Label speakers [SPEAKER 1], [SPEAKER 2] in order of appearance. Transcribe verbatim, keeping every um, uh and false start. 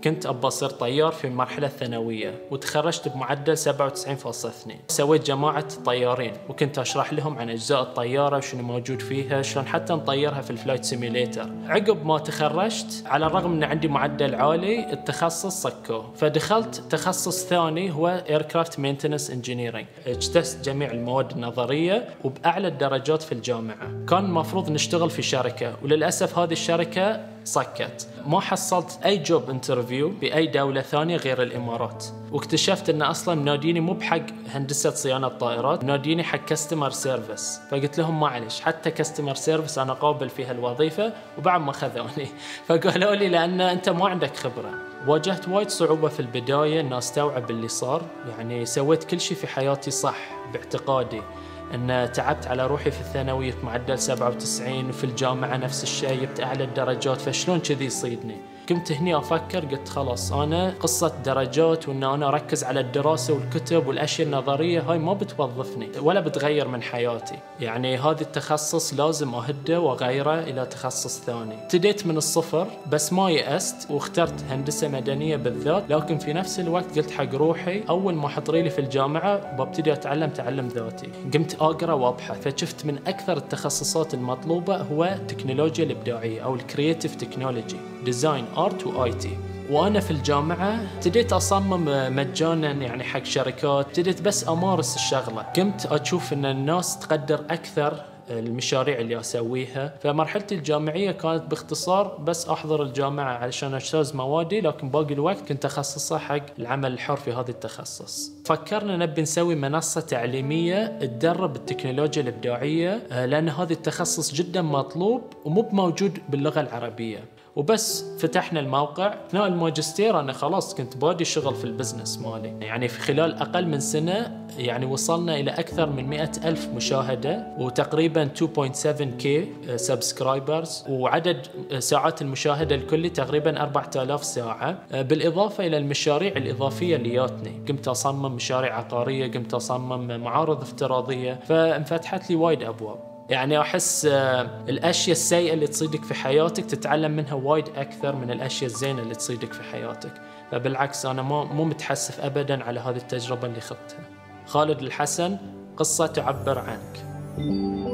[SPEAKER 1] كنت أبى أصير طيار في المرحلة الثانوية، وتخرجت بمعدل سبعة وتسعين فاصلة اثنين. سويت جماعة طيارين وكنت أشرح لهم عن أجزاء الطيارة وشنو موجود فيها، شلون حتى نطيرها في الفلايت سيميليتر. عقب ما تخرجت على الرغم أن عندي معدل عالي التخصص صكوه، فدخلت تخصص ثاني هو Aircraft Maintenance Engineering. اجتزت جميع المواد النظرية وبأعلى الدرجات في الجامعة. كان المفروض نشتغل في شركة، وللأسف هذه الشركة صكت. ما حصلت أي جوب انترفيو بأي دولة ثانية غير الإمارات، واكتشفت أن أصلا مناديني مو بحق هندسة صيانة طائرات، مناديني حق كاستمر سيرفيس. فقلت لهم معلش حتى كاستمر سيرفيس أنا قابل فيها الوظيفة، وبعد ما خذوني فقالوا لي لأن أنت ما عندك خبرة. واجهت وايد صعوبة في البداية أن أستوعب اللي صار، يعني سويت كل شيء في حياتي صح باعتقادي، أن تعبت على روحي في الثانوية بمعدل سبعة وتسعين، وفي الجامعة نفس الشيء جبت أعلى الدرجات، فشلون كذي يصيدني؟ كنت هني أفكر قلت خلاص أنا قصة درجات وأن أنا أركز على الدراسة والكتب والأشياء النظرية هاي ما بتوظفني ولا بتغير من حياتي، يعني هذا التخصص لازم أهده وأغيره إلى تخصص ثاني. ابتديت من الصفر بس ما يأست واخترت هندسة مدنية بالذات، لكن في نفس الوقت قلت حق روحي أول ما حضري لي في الجامعة ببتدي أتعلم تعلم ذاتي. قمت أقرأ وأبحث، فشفت من أكثر التخصصات المطلوبة هو التكنولوجيا الإبداعية أو الكرياتيف تكنولوجي، ديزاين ارت واي تي. وانا في الجامعه ابتديت اصمم مجانا يعني حق شركات، ابتديت بس امارس الشغله. قمت اشوف ان الناس تقدر اكثر المشاريع اللي اسويها. فمرحلتي الجامعيه كانت باختصار بس احضر الجامعه علشان اجتاز موادي، لكن باقي الوقت كنت اخصصه حق العمل الحر في هذا التخصص. فكرنا نبي نسوي منصه تعليميه تدرب التكنولوجيا الابداعيه، لان هذا التخصص جدا مطلوب ومو موجود باللغه العربيه. وبس فتحنا الموقع. أثناء الماجستير أنا خلاص كنت بادي شغل في البزنس مالي، يعني في خلال أقل من سنة يعني وصلنا إلى أكثر من مئة ألف مشاهدة وتقريبا اثنين فاصلة سبعة كي سبسكرايبرز، وعدد ساعات المشاهدة الكلي تقريبا أربعة آلاف ساعة، بالإضافة إلى المشاريع الإضافية اللي جاتني. قمت أصمم مشاريع عقارية، قمت أصمم معارض افتراضية، فانفتحت لي وايد أبواب. يعني أحس الأشياء السيئة اللي تصيدك في حياتك تتعلم منها وايد أكثر من الأشياء الزينة اللي تصيدك في حياتك. فبالعكس أنا مو متحسف أبداً على هذه التجربة اللي خضتها. خالد الحسن، قصة تعبر عنك.